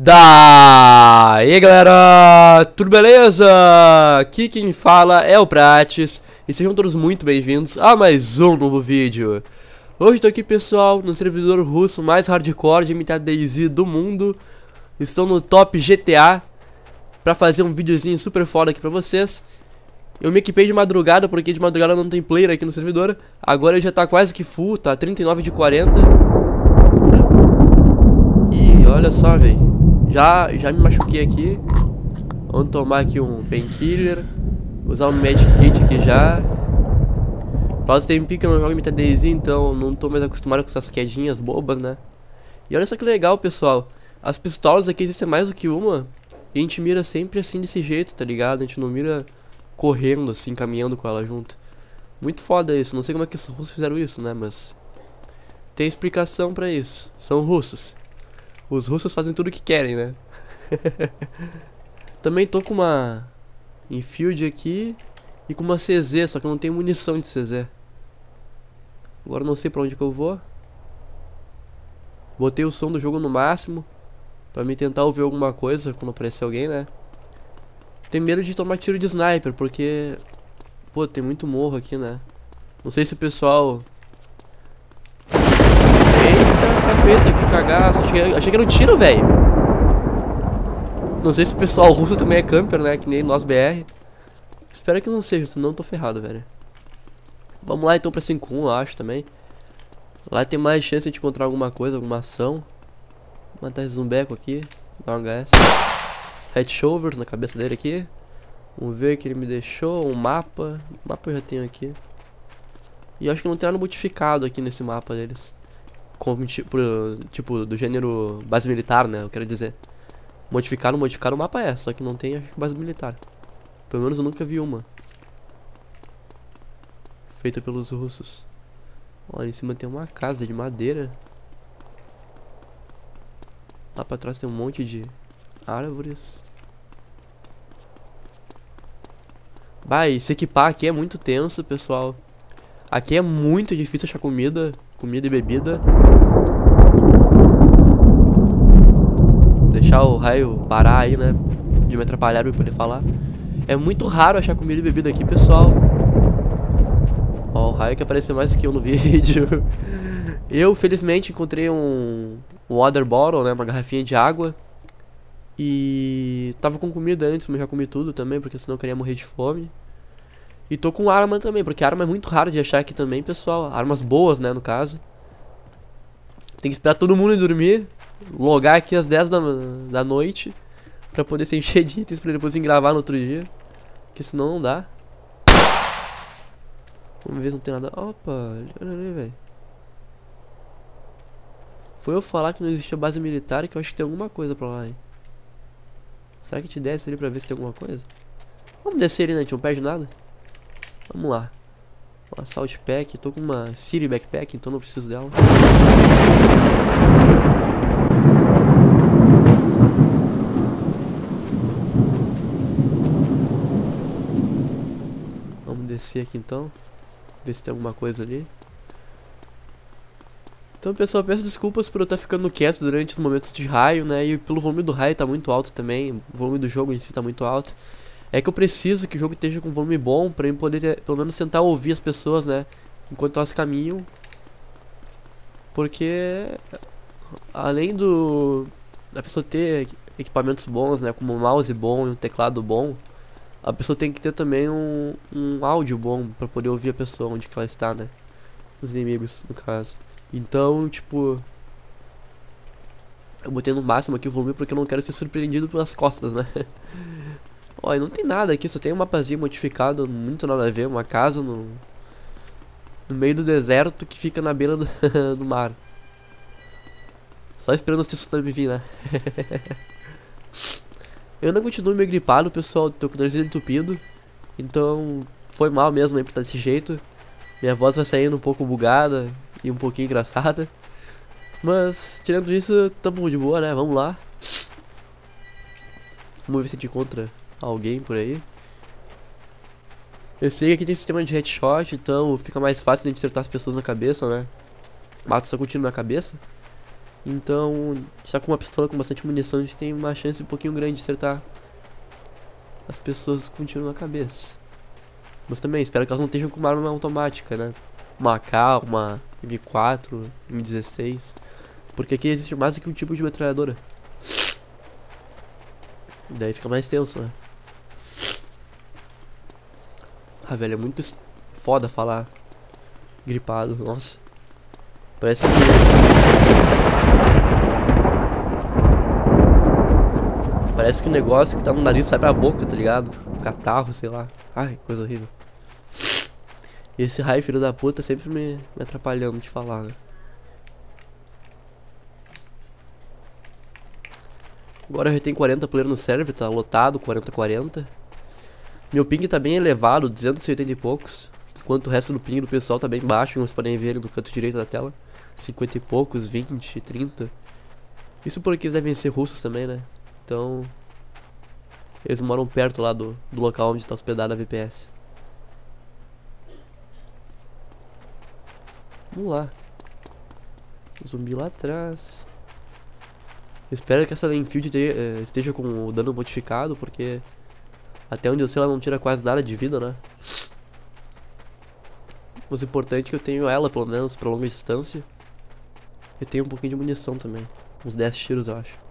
Daí galera, tudo beleza? Aqui quem fala é o Prates e sejam todos muito bem-vindos a mais um novo vídeo. Hoje tô aqui pessoal no servidor russo mais hardcore de MTADayZ do mundo. Estou no top GTA pra fazer um videozinho super foda aqui pra vocês. Eu me equipei de madrugada porque de madrugada não tem player aqui no servidor. Agora ele já tá quase que full, tá 39 de 40. Ih, olha só velho. Já me machuquei aqui. Vamos tomar aqui um painkiller. Usar um med kit aqui já. Faz tempo que eu não jogo MTADayZ, então não tô mais acostumado com essas quedinhas bobas, né? E olha só que legal, pessoal. As pistolas aqui existem mais do que uma. E a gente mira sempre assim desse jeito, tá ligado? A gente não mira correndo assim, caminhando com ela junto. Muito foda isso. Não sei como é que os russos fizeram isso, né? Mas tem explicação pra isso. São russos. Os russos fazem tudo o que querem, né? Também tô com uma Enfield aqui e com uma CZ, só que eu não tenho munição de CZ. Agora eu não sei pra onde que eu vou. Botei o som do jogo no máximo pra me tentar ouvir alguma coisa quando aparecer alguém, né? Tenho medo de tomar tiro de sniper, porque pô, tem muito morro aqui, né? Não sei se o pessoal... Eita, capeta, que cagaço. Achei que era um tiro, velho. Não sei se o pessoal russo também é camper, né? Que nem nós BR. Espero que não seja, senão eu tô ferrado, velho. Vamos lá então pra 5-1, eu acho também. Lá tem mais chance de encontrar alguma coisa, alguma ação. Matar esse zumbeco aqui. Dar um HS. Head shoulders na cabeça dele aqui. Vamos ver o que ele me deixou. Um mapa. O mapa eu já tenho aqui. E eu acho que não tem nada modificado aqui nesse mapa deles. Como, tipo, do gênero base militar, né? Eu quero dizer. Modificar o mapa é, só que não tem, acho que, base militar. Pelo menos eu nunca vi uma feita pelos russos. Olha, em cima tem uma casa de madeira. Lá pra trás tem um monte de árvores. Bah, e se equipar aqui é muito tenso, pessoal. Aqui é muito difícil achar comida e bebida. Deixar o raio parar aí, né? De me atrapalhar pra eu poder falar. É muito raro achar comida e bebida aqui, pessoal. Ó, o raio que apareceu mais que eu no vídeo. Eu, felizmente, encontrei um water bottle, né? Uma garrafinha de água. E tava com comida antes, mas já comi tudo também, porque senão eu queria morrer de fome. E tô com arma também, porque arma é muito raro de achar aqui também, pessoal. Armas boas, né, no caso. Tem que esperar todo mundo ir dormir. Logar aqui às 10 da noite. Pra poder se encher de itens pra depois vir gravar no outro dia. Porque senão não dá. Vamos ver se não tem nada. Opa, olha ali, velho. Foi eu falar que não existia base militar, que eu acho que tem alguma coisa pra lá, hein. Será que te desce ali pra ver se tem alguma coisa? Vamos descer ali, né? A gente não perde nada. Vamos lá. Uma Assault Pack. Tô com uma City Backpack, então não preciso dela. Vamos descer aqui então. Ver se tem alguma coisa ali. Então, pessoal, peço desculpas por eu estar ficando quieto durante os momentos de raio, né? E pelo volume do raio tá muito alto também. O volume do jogo em si tá muito alto. É que eu preciso que o jogo esteja com volume bom pra eu poder, pelo menos, tentar ouvir as pessoas, né? Enquanto elas caminham. Porque além da pessoa ter equipamentos bons, né? Como um mouse bom e um teclado bom, a pessoa tem que ter também um áudio bom pra poder ouvir a pessoa onde que ela está, né? Os inimigos, no caso. Então, tipo, eu botei no máximo aqui o volume porque eu não quero ser surpreendido pelas costas, né? Olha, não tem nada aqui, só tem um mapazinho modificado, muito nada a ver, uma casa no meio do deserto que fica na beira do mar. Só esperando os tsunamis vir, né? Eu ainda continuo meio gripado, pessoal, tô com o nariz entupido. Então, foi mal mesmo aí por estar desse jeito. Minha voz vai saindo um pouco bugada e um pouquinho engraçada. Mas, tirando isso, tamo de boa, né? Vamos lá. Vamos ver se a gente encontra alguém por aí. Eu sei que aqui tem sistema de headshot, então fica mais fácil de acertar as pessoas na cabeça, né? Mata só com um tiro na cabeça. Então, já com uma pistola com bastante munição, a gente tem uma chance um pouquinho grande de acertar as pessoas com um tiro na cabeça. Mas também, espero que elas não estejam com uma arma automática, né? Uma AK, uma M4, M16. Porque aqui existe mais do que um tipo de metralhadora. Daí fica mais tenso, né? Ah, velho, é muito foda falar gripado, nossa. Parece que... Parece que o negócio que tá no nariz sai pra boca, tá ligado? Catarro, sei lá. Ai, coisa horrível. E esse raio, filho da puta, sempre me atrapalhando de falar, né? Agora já tem 40 players no server, tá lotado, 40-40. Meu ping tá bem elevado, 280 e poucos. Enquanto o resto do ping do pessoal tá bem baixo, como vocês podem ver ali no canto direito da tela. 50 e poucos, 20, 30. Isso porque eles devem ser russos também, né? Então... Eles moram perto lá do local onde tá hospedada a VPS. Vamos lá. O zumbi lá atrás. Espero que essa Lenfield esteja com o dano modificado, porque até onde eu sei ela não tira quase nada de vida, né? Mas o importante é que eu tenho ela, pelo menos, pra longa distância. E tenho um pouquinho de munição também. Uns 10 tiros, eu acho.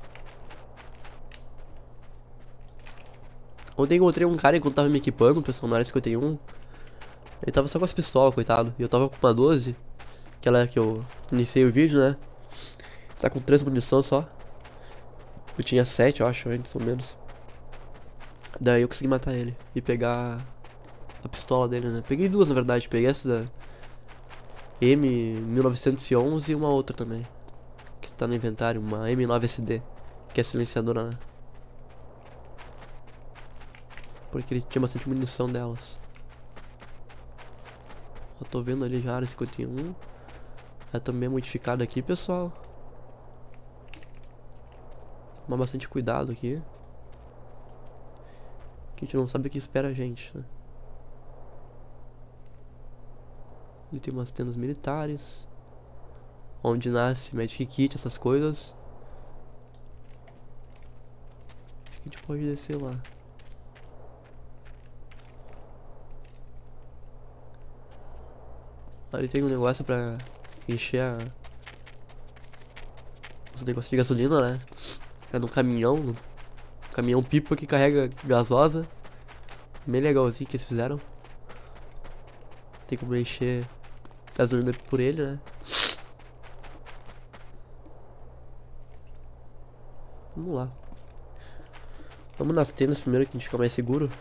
Ontem encontrei um cara enquanto tava me equipando, o pessoal na área 51. Ele tava só com as pistolas, coitado. E eu tava com uma 12. Aquela que eu iniciei o vídeo, né? Tá com 3 munição só. Eu tinha 7, eu acho, antes ou menos. Daí eu consegui matar ele e pegar a pistola dele, né? Peguei duas, na verdade. Peguei essa da M1911 e uma outra também, que tá no inventário, uma M9SD, que é silenciadora, né? Porque ele tinha bastante munição delas. Eu tô vendo ali já a área 51. Ela também é modificada aqui, pessoal. Tomar bastante cuidado aqui, que a gente não sabe o que espera a gente, né? Ele tem umas tendas militares, onde nasce Magic Kit, essas coisas. Acho que a gente pode descer lá. Ali tem um negócio pra encher os negócios de gasolina, né? É no caminhão, caminhão pipa que carrega gasosa. Bem legalzinho que eles fizeram. Tem como encher gasolina por ele, né? Vamos lá. Vamos nas tendas primeiro, que a gente fica mais seguro.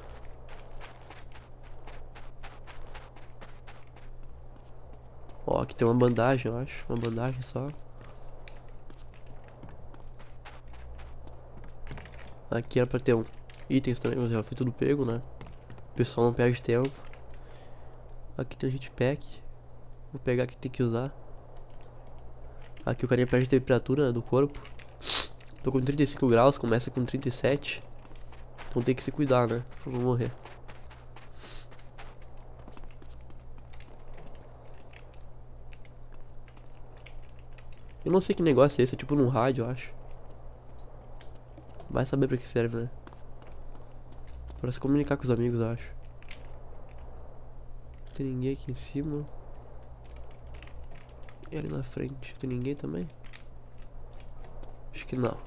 Ó, aqui tem uma bandagem, eu acho. Uma bandagem só. Aqui era pra ter itens também, mas já foi tudo pego, né? O pessoal não perde tempo. Aqui tem um hitpack. Vou pegar o que tem que usar. Aqui o carinha perde a temperatura, né, do corpo. Tô com 35 graus, começa com 37. Então tem que se cuidar, né? Pra não morrer. Eu não sei que negócio é esse, é tipo num rádio, eu acho. Vai saber pra que serve, né? Pra se comunicar com os amigos, eu acho. Não tem ninguém aqui em cima. E ali na frente, tem ninguém também? Acho que não.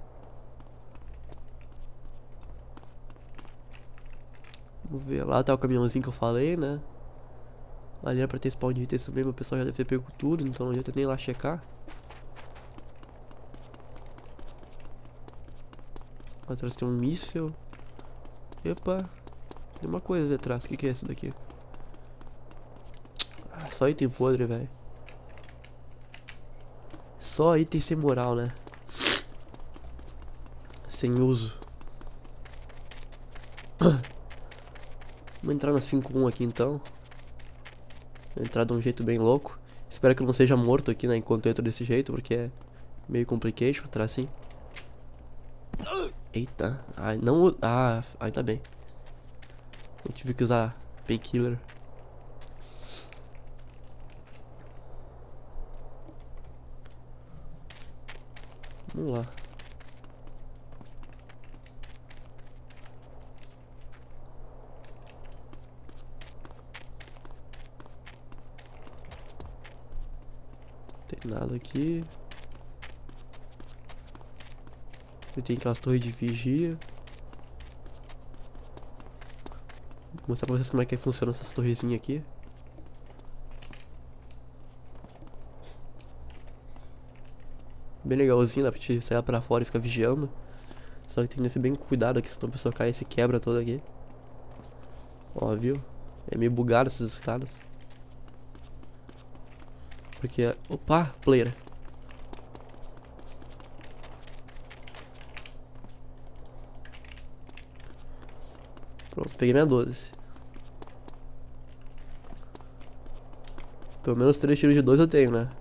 Vamos ver, lá tá o caminhãozinho que eu falei, né? Ali era pra ter spawn de itens também, mas o pessoal já deve ter pego tudo, então não adianta nem ir lá checar. Atrás tem um míssil. Epa, tem uma coisa ali atrás, o que é isso daqui? Ah, só item podre, velho. Só item sem moral, né? Sem uso. Vamos entrar na 5-1 aqui então. Vou entrar de um jeito bem louco. Espero que eu não seja morto aqui, né? Enquanto eu entro desse jeito, porque é meio complicado entrar assim. Eita. Ai, não... Ah, ainda bem. Eu tive que usar painkiller. Vamos lá. Não tem nada aqui. E tem aquelas torres de vigia. Vou mostrar pra vocês como é que funcionam essas torrezinhas aqui. Bem legalzinho, dá pra te sair pra fora e ficar vigiando. Só que tem que ter bem cuidado aqui, senão a pessoa cai e se quebra toda aqui. Ó, viu? É meio bugado essas escadas. Porque... Opa, player. Pronto, peguei minha 12. Pelo menos 3 tiros de 12 eu tenho, né?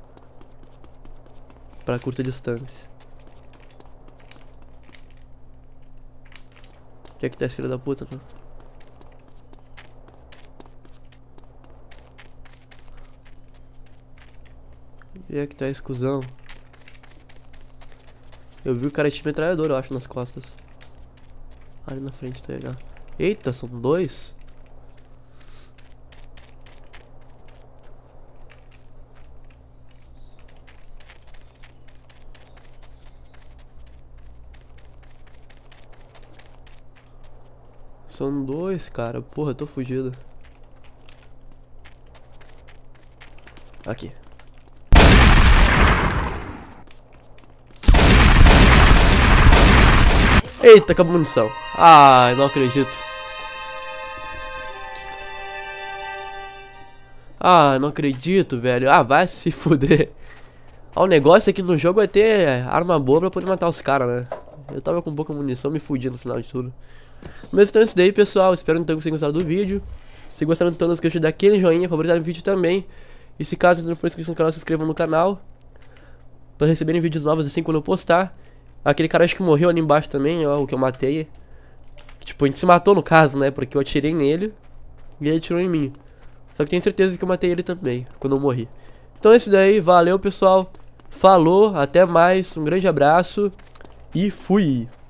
Pra curta distância. O que é que tá esse filho da puta, mano? O que é que tá esse cuzão? Eu vi o cara de metralhador, eu acho, nas costas. Ali na frente, tá ligado? Eita, são 2? São 2, cara. Porra, eu tô fugido. Aqui. Eita, acabou a munição. Ai, não acredito. Ah, não acredito, velho. Ah, vai se fuder. Ah, o negócio aqui no jogo é ter arma boa pra poder matar os caras, né? Eu tava com pouca munição, me fudi no final de tudo. Mas então é isso daí, pessoal. Espero então que vocês tenham gostado do vídeo. Se gostaram, então não esqueça de dar aquele joinha, favoritar o vídeo também. E se caso não for inscrito no canal, se inscrevam no canal para receberem vídeos novos assim quando eu postar. Aquele cara acho que morreu ali embaixo também, ó, o que eu matei. Tipo, a gente se matou no caso, né? Porque eu atirei nele e ele atirou em mim. Só que tenho certeza que eu matei ele também, quando eu morri. Então é isso daí, valeu pessoal. Falou, até mais, um grande abraço e fui!